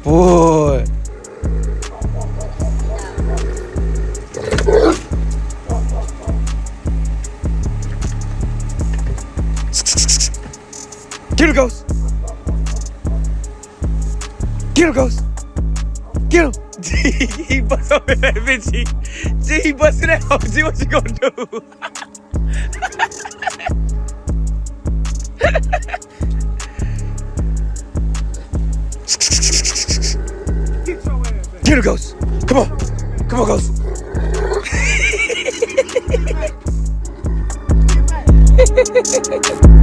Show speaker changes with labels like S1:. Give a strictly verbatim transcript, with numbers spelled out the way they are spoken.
S1: boy. Get him, Ghost. Get him, Ghost. Get him. G, he bust up in that bitch. G, G he busted out. G, what you gonna do? Get him, Ghost. Come on. Come on, Ghost.